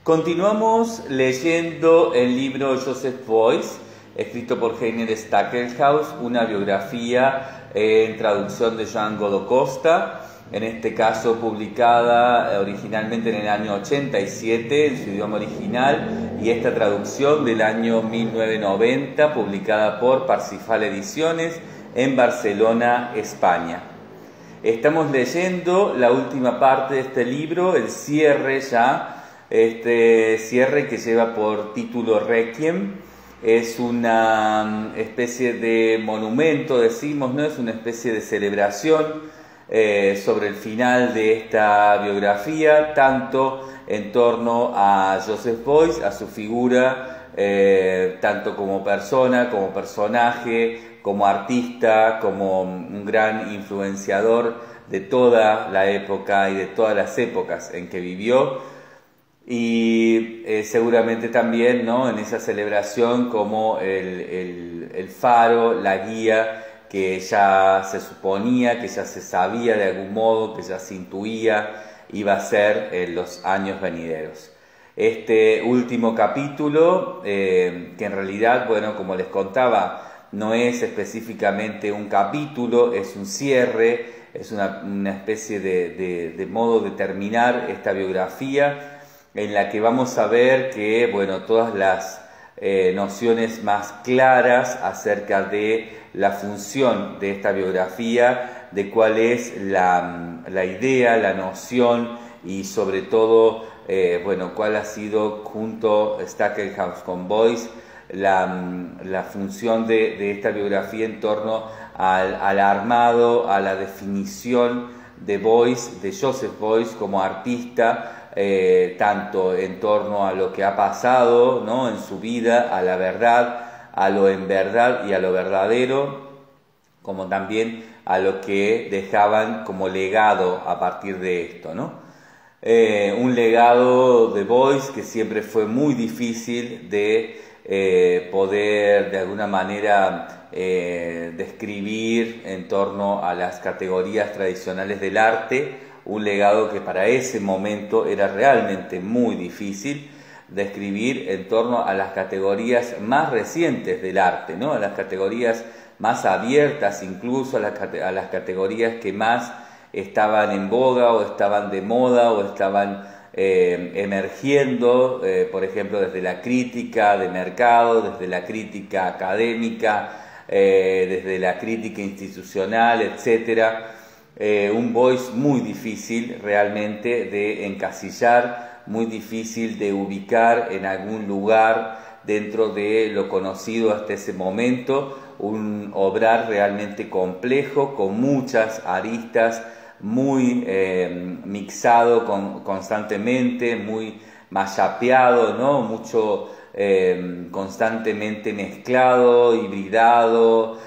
Continuamos leyendo el libro Joseph Beuys, escrito por Heiner Stackelhaus, una biografía en traducción de Joan Godó Costa, en este caso publicada originalmente en el año 87 en su idioma original, y esta traducción del año 1990 publicada por Parsifal Ediciones en Barcelona, España. Estamos leyendo la última parte de este libro, el cierre ya, este cierre que lleva por título Requiem. Es una especie de monumento, decimos, ¿no? Es una especie de celebración sobre el final de esta biografía, tanto en torno a Joseph Beuys, a su figura, tanto como persona, como personaje, como artista, como un gran influenciador de toda la época y de todas las épocas en que vivió. Y seguramente también, ¿no?, en esa celebración como el faro, la guía que ya se suponía, que ya se sabía de algún modo, que ya se intuía iba a ser en los años venideros. Este último capítulo, que en realidad, bueno, como les contaba, no es específicamente un capítulo, es un cierre, es una especie de modo de terminar esta biografía, en la que vamos a ver que, bueno, todas las nociones más claras acerca de la función de esta biografía, de cuál es la idea, la noción y sobre todo, bueno, cuál ha sido junto Stackelhaus con Beuys la función de esta biografía en torno al armado, a la definición de Beuys, de Joseph Beuys como artista, tanto en torno a lo que ha pasado, ¿no?, en su vida, a la verdad, a lo en verdad y a lo verdadero, como también a lo que dejaban como legado a partir de esto, ¿no? Un legado de Beuys que siempre fue muy difícil de poder de alguna manera describir en torno a las categorías tradicionales del arte, un legado que para ese momento era realmente muy difícil describir en torno a las categorías más recientes del arte, ¿no?, a las categorías más abiertas, incluso a las categorías que más estaban en boga o estaban de moda o estaban emergiendo, por ejemplo, desde la crítica de mercado, desde la crítica académica, desde la crítica institucional, etcétera. Un Beuys muy difícil realmente de encasillar, muy difícil de ubicar en algún lugar dentro de lo conocido hasta ese momento, un obrar realmente complejo, con muchas aristas, muy mixado constantemente, muy mashupeado, ¿no?, mucho constantemente mezclado, hibridado,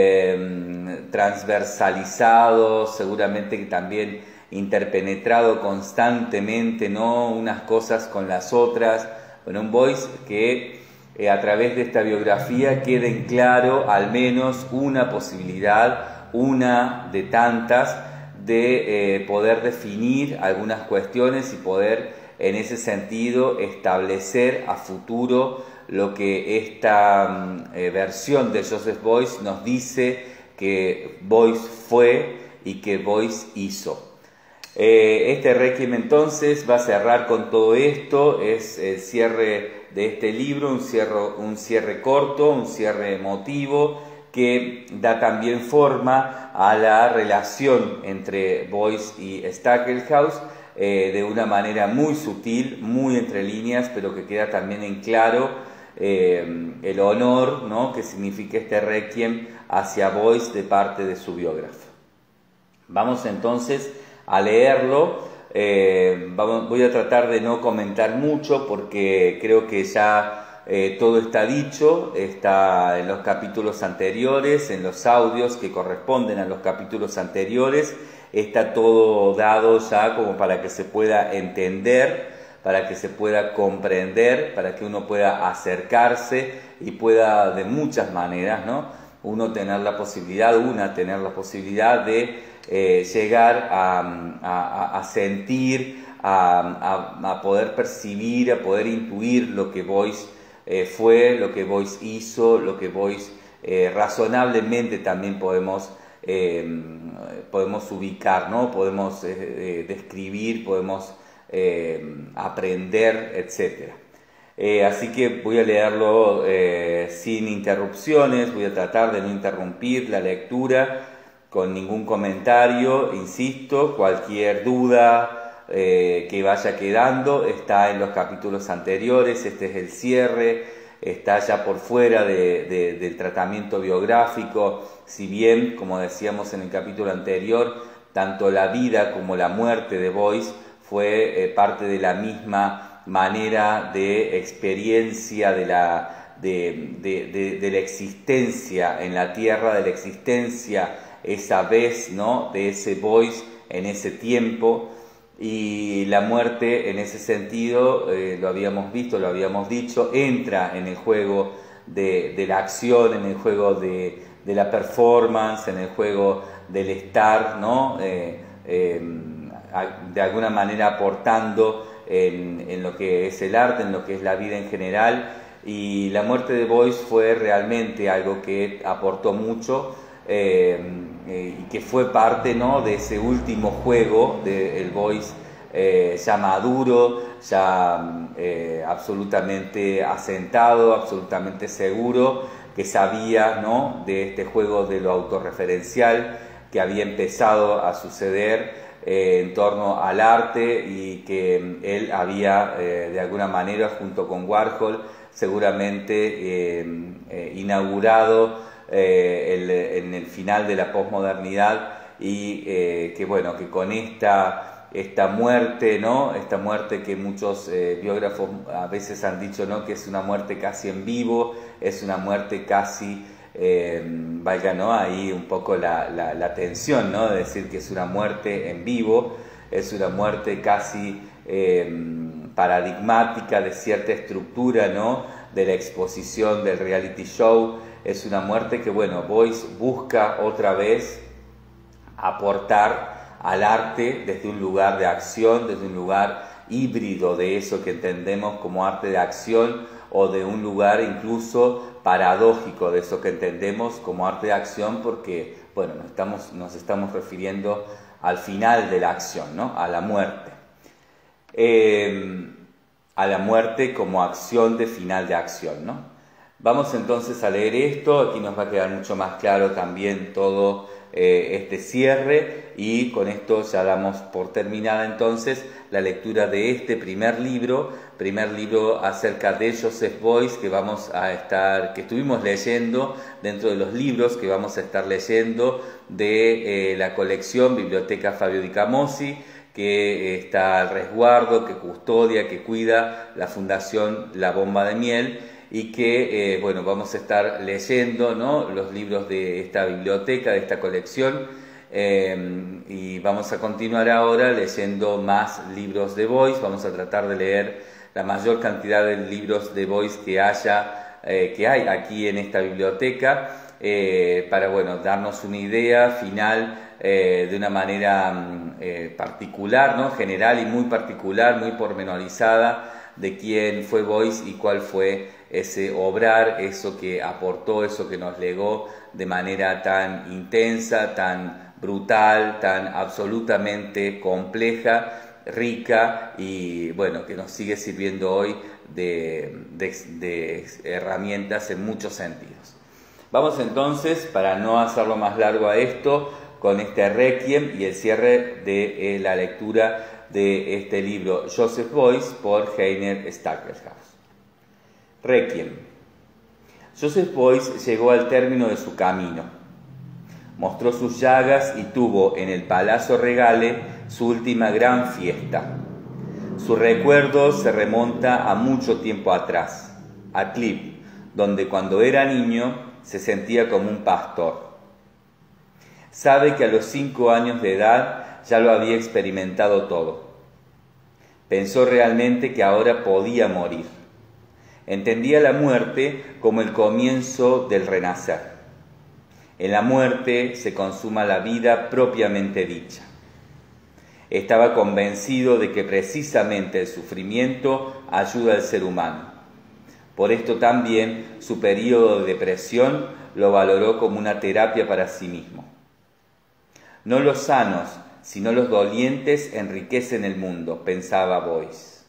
transversalizado, seguramente que también interpenetrado constantemente, ¿no?, unas cosas con las otras. Bueno, un Beuys que a través de esta biografía quede en claro al menos una posibilidad, una de tantas, de poder definir algunas cuestiones y poder en ese sentido establecer a futuro lo que esta versión de Joseph Beuys nos dice que Beuys fue y que Beuys hizo. Este Requiem entonces va a cerrar con todo esto, es el cierre de este libro, un cierre corto, un cierre emotivo, que da también forma a la relación entre Beuys y Stackelhaus, de una manera muy sutil, muy entre líneas, pero que queda también en claro el honor, ¿no?, que significa este Requiem hacia Beuys de parte de su biógrafo. Vamos entonces a leerlo. Voy a tratar de no comentar mucho porque creo que ya todo está dicho, está en los capítulos anteriores, en los audios que corresponden a los capítulos anteriores, está todo dado ya como para que se pueda entender, para que se pueda comprender, para que uno pueda acercarse y pueda de muchas maneras, ¿no?, uno tener la posibilidad de llegar a sentir, a poder percibir, a poder intuir lo que Boyce fue, lo que Boyce hizo, lo que Boyce razonablemente también podemos ubicar, ¿no? Podemos describir, podemos aprender, etc. Así que voy a leerlo sin interrupciones, voy a tratar de no interrumpir la lectura con ningún comentario, insisto, cualquier duda que vaya quedando está en los capítulos anteriores, este es el cierre, está ya por fuera del tratamiento biográfico, si bien, como decíamos en el capítulo anterior, tanto la vida como la muerte de Boyce fue parte de la misma manera de experiencia de la existencia en la Tierra, de la existencia esa vez, ¿no? De ese Boyce en ese tiempo. Y la muerte en ese sentido, lo habíamos visto, lo habíamos dicho, entra en el juego de la acción, en el juego de la performance, en el juego del estar, ¿no? De alguna manera aportando en lo que es el arte, en lo que es la vida en general. Y la muerte de Boyce fue realmente algo que aportó mucho y que fue parte, ¿no? De ese último juego del Boyce ya maduro, ya absolutamente asentado, absolutamente seguro, que sabía, ¿no? De este juego de lo autorreferencial que había empezado a suceder en torno al arte y que él había de alguna manera junto con Warhol seguramente inaugurado en el final de la posmodernidad y que bueno, que con esta muerte, ¿no? Esta muerte que muchos biógrafos a veces han dicho, ¿no? Que es una muerte casi en vivo, es una muerte casi, valga, ¿no? Ahí un poco la tensión, ¿no? De decir que es una muerte en vivo, es una muerte casi paradigmática de cierta estructura, ¿no? De la exposición del reality show. Es una muerte que, bueno, Boyce busca otra vez aportar al arte desde un lugar de acción, desde un lugar híbrido de eso que entendemos como arte de acción, o de un lugar incluso paradójico de eso que entendemos como arte de acción, porque, bueno, nos estamos refiriendo al final de la acción, ¿no? A la muerte. A la muerte como acción de final de acción, ¿no? Vamos entonces a leer esto, aquí nos va a quedar mucho más claro también todo este cierre, y con esto ya damos por terminada entonces la lectura de este primer libro acerca de Joseph Beuys que estuvimos leyendo dentro de los libros que vamos a estar leyendo de la colección Biblioteca Fabio Di Camosi, que está al resguardo, que custodia, que cuida la Fundación La Bomba de Miel, y que, bueno, vamos a estar leyendo, ¿no? Los libros de esta biblioteca, de esta colección, y vamos a continuar ahora leyendo más libros de Beuys. Vamos a tratar de leer la mayor cantidad de libros de Beuys que hay aquí en esta biblioteca, para, bueno, darnos una idea final de una manera particular, ¿no? General y muy particular, muy pormenorizada, de quién fue Beuys y cuál fue ese obrar, eso que aportó, eso que nos legó de manera tan intensa, tan brutal, tan absolutamente compleja, rica, y bueno, que nos sigue sirviendo hoy de herramientas en muchos sentidos. Vamos entonces, para no hacerlo más largo a esto, con este requiem y el cierre de la lectura de este libro Joseph Beuys por Heiner Stackelhaus. Requiem. Joseph Beuys llegó al término de su camino. Mostró sus llagas y tuvo en el Palazzo Regale su última gran fiesta. Su recuerdo se remonta a mucho tiempo atrás, a Clip, donde cuando era niño se sentía como un pastor. Sabe que a los 5 años de edad ya lo había experimentado todo. Pensó realmente que ahora podía morir. Entendía la muerte como el comienzo del renacer. En la muerte se consuma la vida propiamente dicha. Estaba convencido de que precisamente el sufrimiento ayuda al ser humano. Por esto también su periodo de depresión lo valoró como una terapia para sí mismo. No los sanos, sino los dolientes enriquecen el mundo, pensaba Boyce.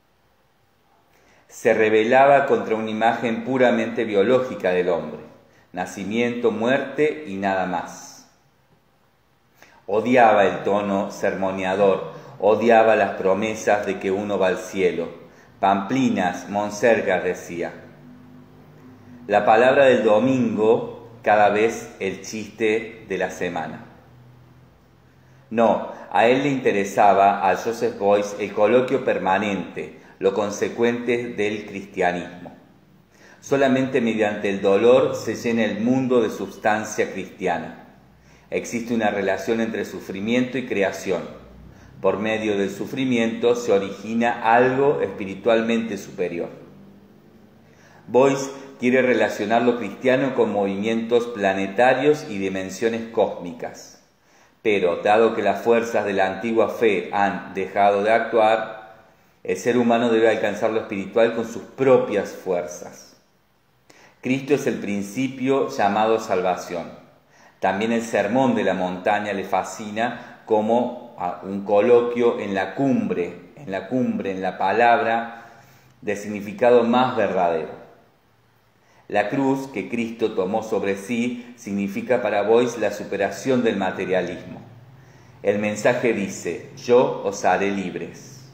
Se rebelaba contra una imagen puramente biológica del hombre, nacimiento, muerte y nada más. Odiaba el tono sermoneador, odiaba las promesas de que uno va al cielo. Pamplinas, monsergas, decía. La palabra del domingo, cada vez el chiste de la semana. No, a él le interesaba, a Joseph Boyce, el coloquio permanente, lo consecuente del cristianismo. Solamente mediante el dolor se llena el mundo de substancia cristiana. Existe una relación entre sufrimiento y creación. Por medio del sufrimiento se origina algo espiritualmente superior. Boyce quiere relacionar lo cristiano con movimientos planetarios y dimensiones cósmicas. Pero, dado que las fuerzas de la antigua fe han dejado de actuar, el ser humano debe alcanzar lo espiritual con sus propias fuerzas. Cristo es el principio llamado salvación. También el sermón de la montaña le fascina como un coloquio en la cumbre, en la palabra de significado más verdadero. La cruz que Cristo tomó sobre sí significa para Boyce la superación del materialismo. El mensaje dice: yo os haré libres.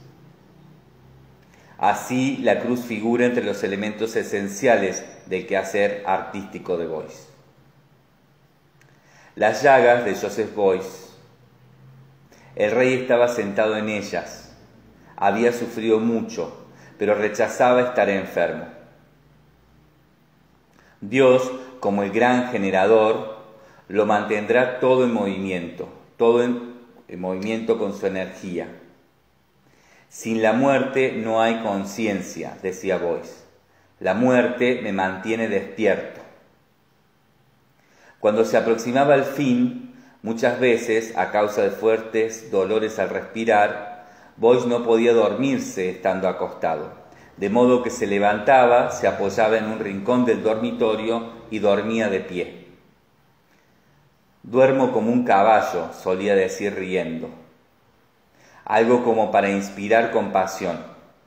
Así, la cruz figura entre los elementos esenciales del quehacer artístico de Boyce. Las llagas de Joseph Boyce. El rey estaba sentado en ellas. Había sufrido mucho, pero rechazaba estar enfermo. Dios, como el gran generador, lo mantendrá todo en movimiento con su energía. Sin la muerte no hay conciencia, decía Boyce. La muerte me mantiene despierto. Cuando se aproximaba el fin, muchas veces, a causa de fuertes dolores al respirar, Boyce no podía dormirse estando acostado. De modo que se levantaba, se apoyaba en un rincón del dormitorio y dormía de pie. Duermo como un caballo, solía decir riendo. Algo como para inspirar compasión.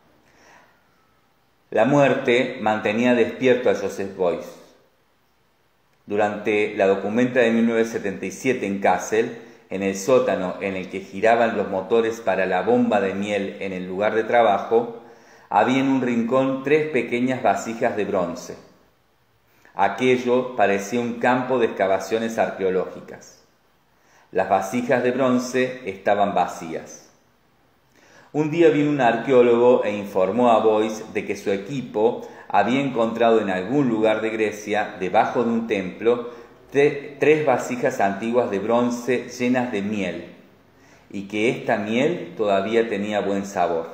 La muerte mantenía despierto a Joseph Boyce. Durante la documenta de 1977 en Kassel, en el sótano en el que giraban los motores para la bomba de miel en el lugar de trabajo, había en un rincón 3 pequeñas vasijas de bronce. Aquello parecía un campo de excavaciones arqueológicas. Las vasijas de bronce estaban vacías. Un día vino un arqueólogo e informó a Boyce de que su equipo había encontrado en algún lugar de Grecia, debajo de un templo, 3 vasijas antiguas de bronce llenas de miel, y que esta miel todavía tenía buen sabor.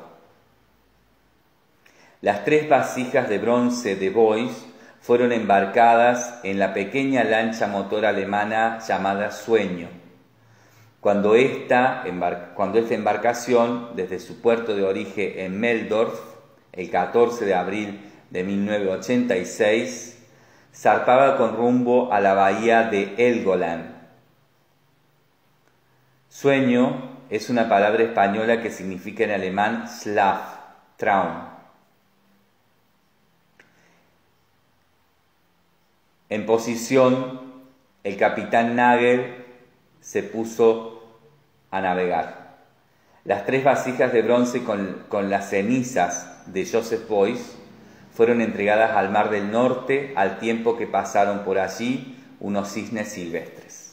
Las 3 vasijas de bronce de Boyce fueron embarcadas en la pequeña lancha motor alemana llamada Sueño. Cuando esta embarcación, desde su puerto de origen en Meldorf, el 14 de abril de 1986, zarpaba con rumbo a la bahía de Helgoland. Sueño es una palabra española que significa en alemán Schlaf, Traum. En posición, el capitán Nagel se puso a navegar. Las 3 vasijas de bronce con las cenizas de Joseph Boyce fueron entregadas al Mar del Norte al tiempo que pasaron por allí unos cisnes silvestres.